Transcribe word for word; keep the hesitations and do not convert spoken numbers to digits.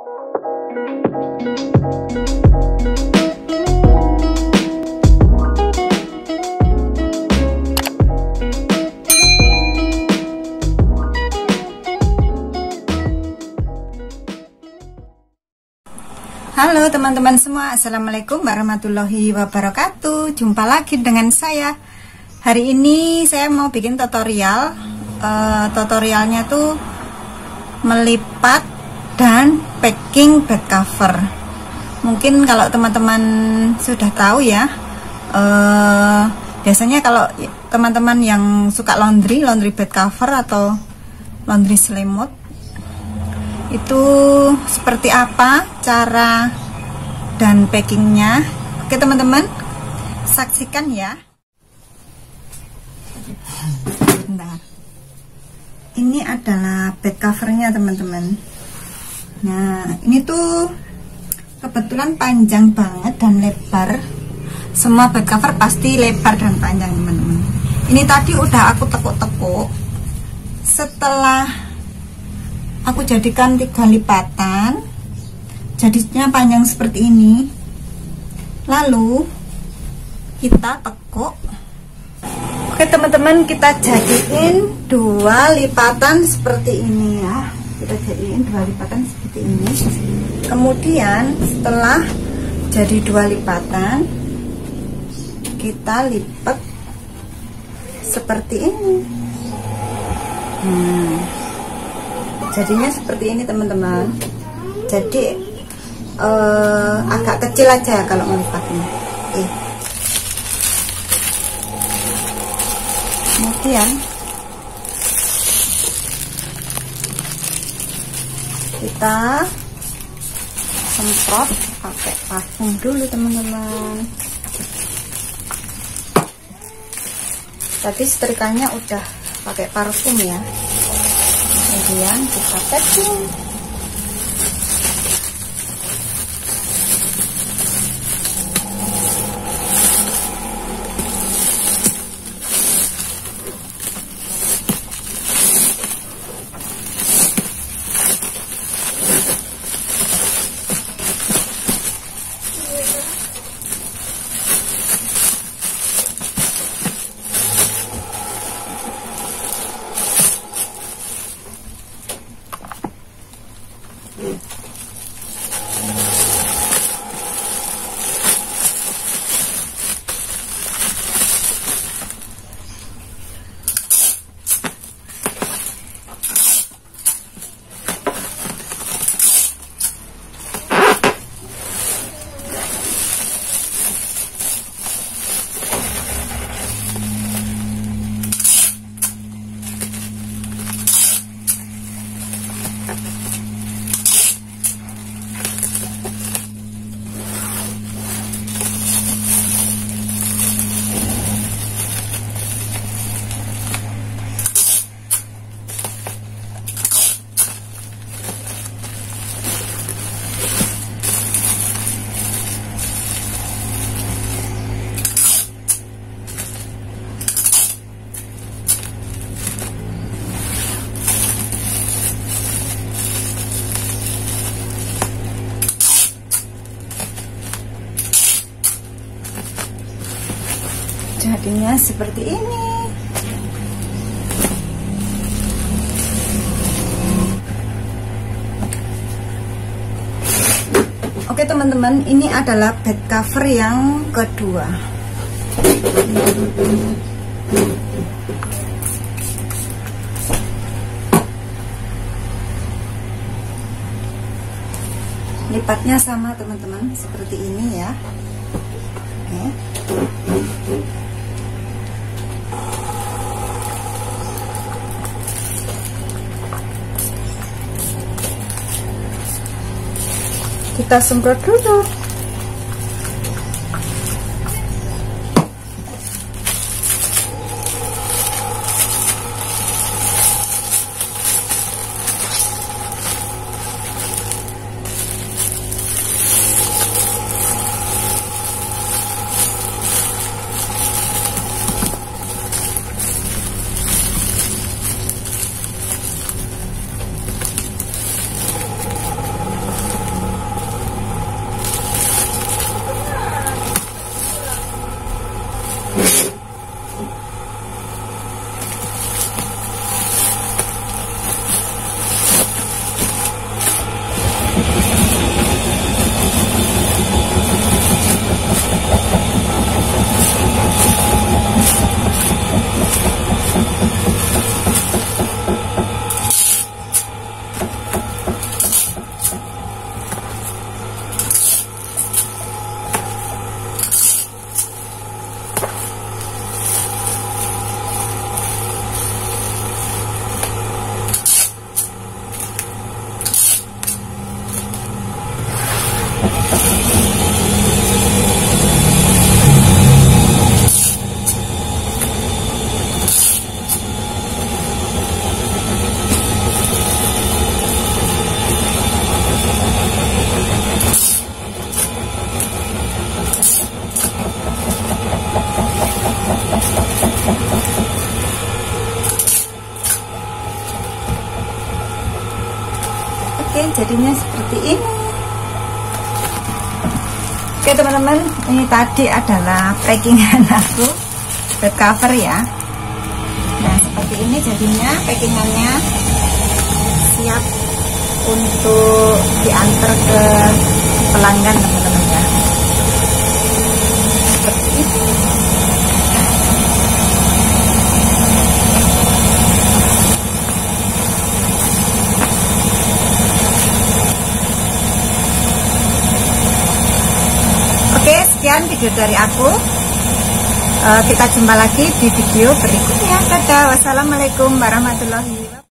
Halo teman-teman semua, assalamualaikum warahmatullahi wabarakatuh. Jumpa lagi dengan saya. Hari ini saya mau bikin tutorial. uh, Tutorialnya tuh melipat dan packing bed cover. Mungkin kalau teman-teman sudah tahu ya, uh, biasanya kalau teman-teman yang suka laundry, laundry bed cover atau laundry selimut, itu seperti apa cara dan packingnya. Oke teman-teman, saksikan ya. Bentar. Ini adalah bed covernya teman-teman. Nah ini tuh kebetulan panjang banget dan lebar. Semua bed cover pasti lebar dan panjang teman-teman. Ini tadi udah aku tekuk-tekuk. Setelah aku jadikan tiga lipatan, jadinya panjang seperti ini. Lalu kita tekuk. Oke teman-teman, kita jadiin dua lipatan seperti ini ya. Kita jadiin dua lipatan seperti ini. Kemudian setelah jadi dua lipatan, kita lipat seperti ini. Hmm. Jadinya seperti ini teman-teman. Jadi uh, agak kecil aja kalau melipatnya. Eh. Kemudian kita semprot pakai parfum dulu teman-teman. Tadi setrikanya udah pakai parfum ya. Kemudian kita packing. Jadinya seperti ini. Oke teman-teman, ini adalah bed cover yang kedua. Lipatnya sama teman-teman, seperti ini ya. Oke. Kita semprot dulu. jadinya seperti ini. Oke teman-teman, ini tadi adalah packingan aku, bed cover ya. Nah seperti ini jadinya packingannya, siap untuk diantar ke pelanggan teman-teman ya. Seperti itu. Oke, sekian video dari aku. Uh, kita jumpa lagi di video berikutnya. Dadah, wassalamualaikum warahmatullahi wabarakatuh.